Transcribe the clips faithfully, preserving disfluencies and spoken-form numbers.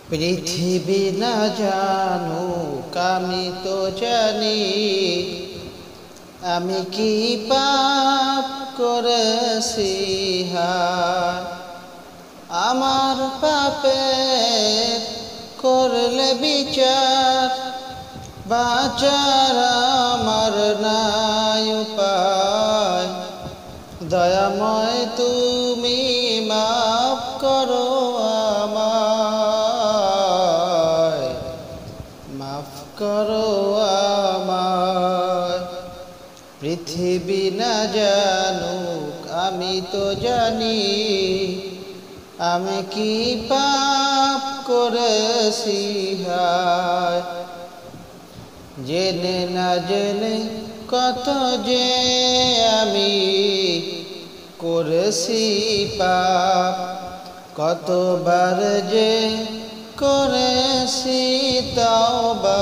পৃথিবী না জানুক আমি তো জানি, আমি কি পাপ করেছি হায়। আমার পাপের করলে বিচার, বাঁচার আমার নাই উপায়। দয়াময় তুমি মাফ করো আমায়, মাফ করো আমায়। পৃথিবী না জানুক আমি তো জানি, আমি কি পাপ করেছি হায়। জেনে না জেনে কত যে আমি করেছি পাপ, কতবার যে করেছি তওবা,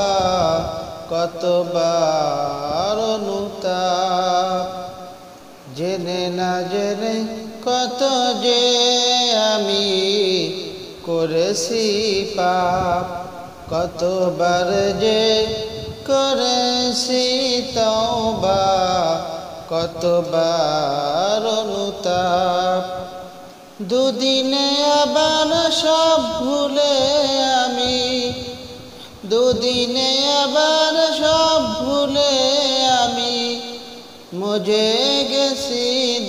কতবার অনুতাপ। জেনে না জেনে কত যে আমি করেছি পাপ, কতবার যে করেছি তওবা, কতবার অনুতাপ। দুদিনে আবার সব ভুলে আমি, দুদিনে আবার সব ভুলে আমি মজে গেছি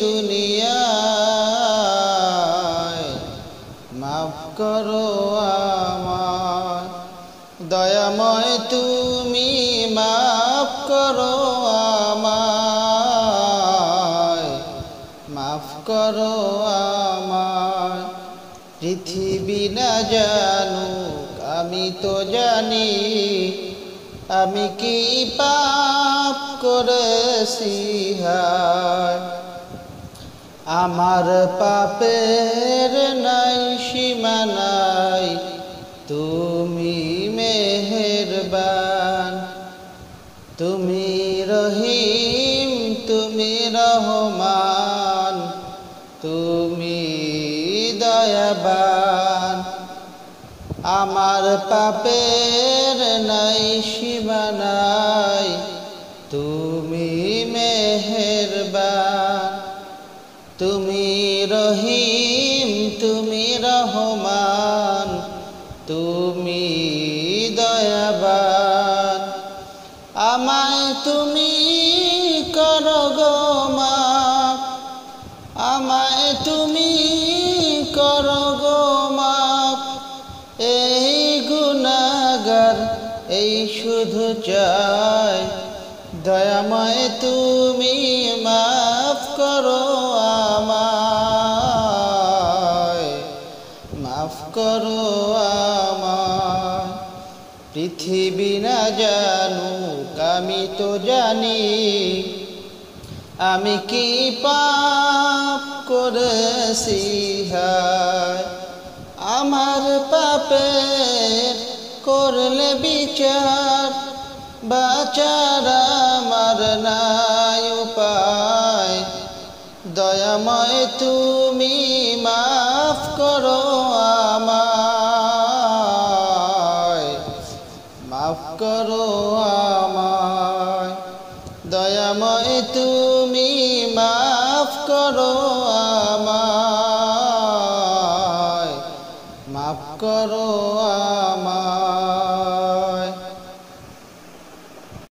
দুনিয়ায়। মাফ করো আমায়, দয়াময় তুমি মাফ করো আমায়, মাফ করো আমায়। পৃথিবী না জানুক আমি তো জানি, আমি কি পাপ করেছি হায়। আমার পাপের নাই সীমা নাই, তুমি মেহেরবান। তুমি রহিম তুমি রহমান, তুমি দয়াবান। আমার পাপের নাই সীমা নাই, তুমি মেহেরবান। তুমি রহিম তুমি রহমান, তুমি দয়াবান। আমায় তুমি করো গো মাফ, আমায় তুমি করো গো মাফ। এই গুনাহগার এই শুধু চাই, দয়াময় তুমি মাফ করো আমায়, মাফ করো আমায়। পৃথিবী না জানুক আমি তো জানি, আমি কি পাপ করেছি হায়। আমার পাপের করলে বিচার, বাঁচার আমার নাই উপায়। দয়াময় তুমি মাফ করো আমায়, মাফ করো আমায়। দয়াময় তুমি মাফ করো আমায়, মাফ করো আমায়।